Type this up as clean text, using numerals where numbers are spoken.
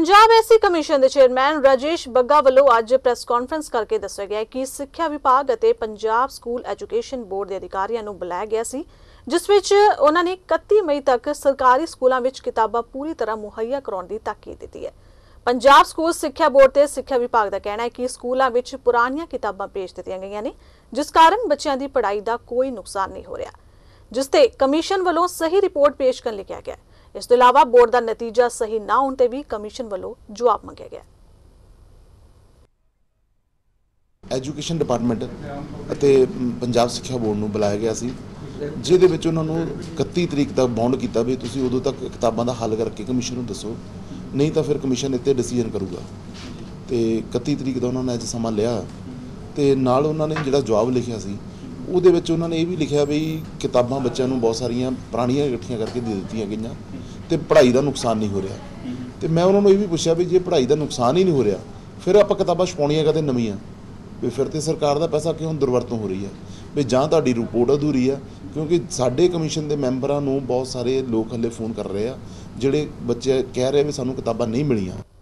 Punjab SC commission के chairman Rajesh Bagga वालों अज प्रेस कॉन्फ्रेंस करके दस्सिया गया कि सिक्ख्या विभाग और पंजाब स्कूल एजुकेशन बोर्ड के अधिकारियों को बुलाया गया सी, जिस विच उन्होंने 31 मई तक सरकारी स्कूलों में किताबां पूरी तरह मुहैया कराने की ताकीद दी है। पंजाब स्कूल सिक्ख्या बोर्ड ते सिक्ख्या विभाग का कहना है कि स्कूलों में पुरानियां किताबां भेज दित्तियां गईयां ने, जिस कारण बच्चों की पढ़ाई का कोई नुकसान नहीं हो रहा, जिसते कमीशन वालों सही रिपोर्ट पेश कर लिखा गया। इस तो इलावा बोर्ड का नतीजा सही ना होने ते भी कमीशन वालों जवाब मंगया गया। एजुकेशन डिपार्टमेंट ਅਤੇ पंजाब सिक्ख्या बोर्ड ਨੂੰ बुलाया गया सी, ਜਿਹਦੇ ਵਿੱਚ ਉਹਨਾਂ ਨੂੰ 31 ਤਰੀਕ ਤੱਕ ਬੌਂਡ ਕੀਤਾ ਵੀ ਤੁਸੀਂ ਉਦੋਂ ਤੱਕ ਕਿਤਾਬਾਂ ਦਾ ਹੱਲ ਕਰਕੇ ਕਮਿਸ਼ਨ ਨੂੰ ਦੱਸੋ, ਨਹੀਂ ਤਾਂ ਫਿਰ ਕਮਿਸ਼ਨ ਇੱਥੇ ਡਿਸੀਜਨ ਕਰੂਗਾ। ਤੇ 31 ਤਰੀਕ ਦਾ ਉਹਨਾਂ ਨੇ ਅੱਜ ਸਮਾਂ ਲਿਆ ਤੇ ਨਾਲ ਉਹਨਾਂ ਨੇ ਜਿਹੜਾ ਜਵਾਬ ਲਿਖਿਆ ਸੀ ਉਹਦੇ ਵਿੱਚ ਉਹਨਾਂ ਨੇ ਇਹ ਵੀ ਲਿਖਿਆ ਵੀ ਕਿਤਾਬਾਂ ਬੱਚਿਆਂ ਨੂੰ ਬਹੁਤ ਸਾਰੀਆਂ ਪੁਰਾਣੀਆਂ ਇਕੱਠੀਆਂ ਕਰਕੇ ਦੇ ਦਿੱਤੀਆਂ ਗਈਆਂ ਤੇ ਪੜ੍ਹਾਈ ਦਾ ਨੁਕਸਾਨ ਨਹੀਂ ਹੋ ਰਿਹਾ। ਤੇ ਮੈਂ ਉਹਨਾਂ ਨੂੰ ਇਹ ਵੀ ਪੁੱਛਿਆ ਵੀ ਜੇ ਪੜ੍ਹਾਈ ਦਾ ਨੁਕਸਾਨ ਹੀ ਨਹੀਂ ਹੋ ਰਿਹਾ ਫਿਰ ਆਪਾਂ ਕਿਤਾਬਾਂ ਛਪਾਉਣੀਆਂ ਕਦੇ ਨਵੀਆਂ ਵੀ ਫਿਰ ਤੇ ਸਰਕਾਰ ਦਾ ਪੈਸਾ ਕਿਉਂ ਦੁਰਵਰਤੋਂ ਹੋ ਰਹੀ ਹੈ ਵੀ ਜਾਂ ਤੁਹਾਡੀ ਰਿਪੋਰਟ ਅਧੂਰੀ ਆ, ਕਿਉਂਕਿ ਸਾਡੇ ਕਮਿਸ਼ਨ ਦੇ ਮੈਂਬਰਾਂ ਨੂੰ ਬਹੁਤ ਸਾਰੇ ਲੋਕ ਹਲੇ ਫੋਨ ਕਰ ਰਹੇ ਆ ਜਿਹੜੇ ਬੱਚੇ ਕਹਿ ਰਹੇ ਵੀ ਸਾਨੂੰ ਕਿਤਾਬਾਂ ਨਹੀਂ ਮਿਲੀਆਂ।